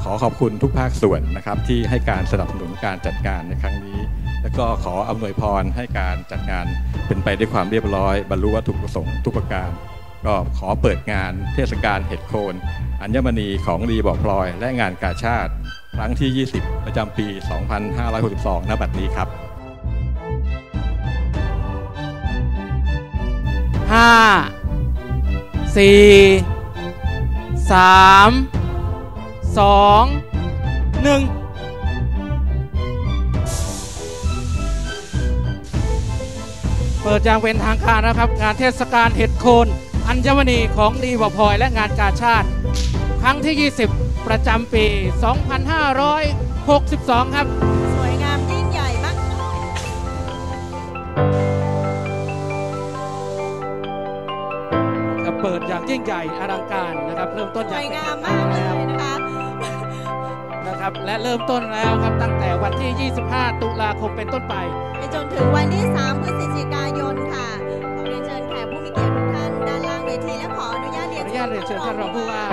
อขอบคุณทุกภาคส่วนนะครับที่ให้การสนับสนุนการจัดงานในครั้งนี้และก็ขออำนวยพรให้การจัดงานเป็นไปด้วยความเรียบร้อยบรรลุวัตถุประสงค์ทุกประการก็ขอเปิดงานเทศกาลเห็ดโคนอัญมณีของดีบ่อพลอยและงานกาชาติครั้งที่20ประจำปี 2562 ณ บัดนี้ครับ 5 4 3 2 1เปิดอย่างเป็นทางการนะครับงานเทศกาลเห็ดโคนอัญมณีของดีบ่อพลอยและงานกาชาติครั้งที่20ประจำปี 2562 ครับสวยงามยิ่งใหญ่มากเปิดอย่างยิ่งใหญ่อลังการนะครับเริ่มต้นอย่างสวยงามมากเลยนะครับและเริ่มต้นแล้วครับตั้งแต่วันที่ 25 ตุลาคมเป็นต้นไปจนถึงวันที่ 3 พฤศจิกายนค่ะขอเรียนเชิญแขกผู้มีเกียรติทุกท่านด้านล่างเวทีและขออนุญาตเรียนเชิญท่านรองผู้ว่า